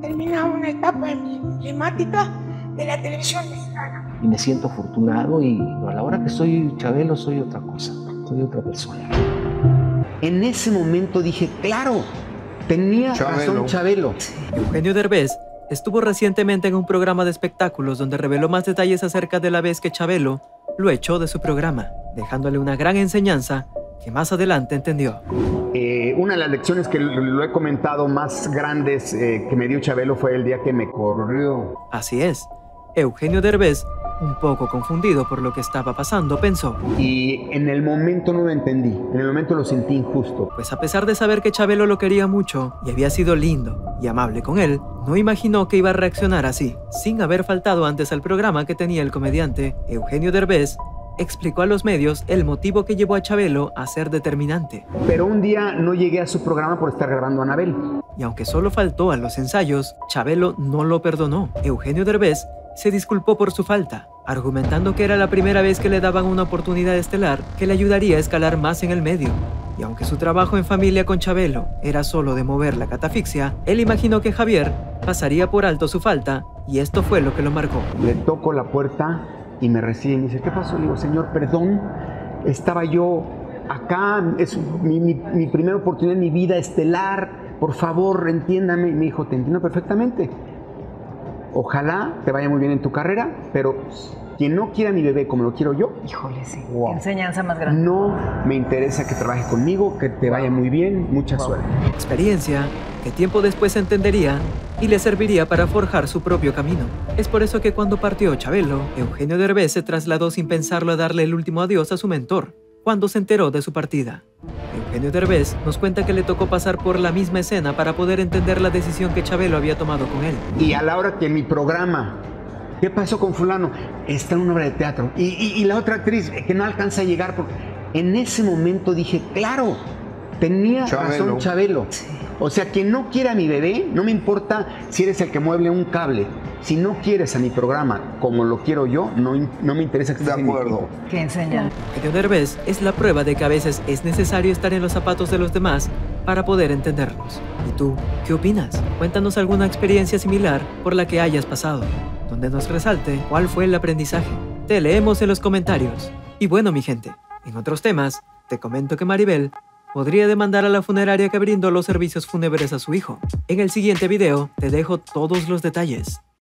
terminado una etapa emblemática de la televisión mexicana. Y me siento afortunado y a la hora que soy Chabelo soy otra cosa, soy otra persona. En ese momento dije, claro, tenía razón Chabelo. Eugenio Derbez estuvo recientemente en un programa de espectáculos donde reveló más detalles acerca de la vez que Chabelo lo echó de su programa, dejándole una gran enseñanza que más adelante entendió. Una de las lecciones que lo he comentado más grandes que me dio Chabelo fue el día que me corrió. Así es, Eugenio Derbez, un poco confundido por lo que estaba pasando, pensó. Y en el momento no lo entendí, en el momento lo sentí injusto. Pues a pesar de saber que Chabelo lo quería mucho y había sido lindo y amable con él, no imaginó que iba a reaccionar así. Sin haber faltado antes al programa que tenía el comediante, Eugenio Derbez explicó a los medios el motivo que llevó a Chabelo a ser determinante. Pero un día no llegué a su programa por estar grabando a Anabel. Y aunque solo faltó a los ensayos, Chabelo no lo perdonó. Eugenio Derbez se disculpó por su falta, argumentando que era la primera vez que le daban una oportunidad estelar que le ayudaría a escalar más en el medio. Y aunque su trabajo en familia con Chabelo era solo de mover la catafixia, él imaginó que Javier pasaría por alto su falta y esto fue lo que lo marcó. Le toco la puerta y me recibe y me dice, ¿qué pasó? Le digo, señor, perdón, estaba yo acá, es mi primera oportunidad en mi vida estelar, por favor, entiéndame. Y me dijo, te entiendo perfectamente. Ojalá te vaya muy bien en tu carrera, pero quien no quiera a mi bebé como lo quiero yo, híjole, sí. Wow. Qué enseñanza más grande. No me interesa que trabajes conmigo, que te vaya muy bien, mucha suerte. Experiencia que tiempo después entendería y le serviría para forjar su propio camino. Es por eso que cuando partió Chabelo, Eugenio Derbez se trasladó sin pensarlo a darle el último adiós a su mentor, cuando se enteró de su partida. Eugenio Derbez nos cuenta que le tocó pasar por la misma escena para poder entender la decisión que Chabelo había tomado con él. Y a la hora que en mi programa, ¿qué pasó con fulano? Está en una obra de teatro. Y la otra actriz que no alcanza a llegar. Porque en ese momento dije, claro, tenía razón Chabelo. Sí. O sea, quien no quiera a mi bebé, no me importa si eres el que mueble un cable. Si no quieres a mi programa como lo quiero yo, no me interesa que estés de acuerdo. ¿Qué enseñan? Eugenio Derbez es la prueba de que a veces es necesario estar en los zapatos de los demás para poder entenderlos. ¿Y tú, qué opinas? Cuéntanos alguna experiencia similar por la que hayas pasado, donde nos resalte cuál fue el aprendizaje. Te leemos en los comentarios. Y bueno, mi gente, en otros temas, te comento que Maribel podría demandar a la funeraria que brindó los servicios fúnebres a su hijo. En el siguiente video te dejo todos los detalles.